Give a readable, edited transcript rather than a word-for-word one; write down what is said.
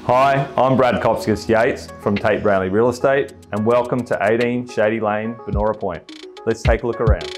Hi, I'm Brad Kopskis-Yates from Tate Brownlee Real Estate, and welcome to 18 Shady Lane, Banora Point. Let's take a look around.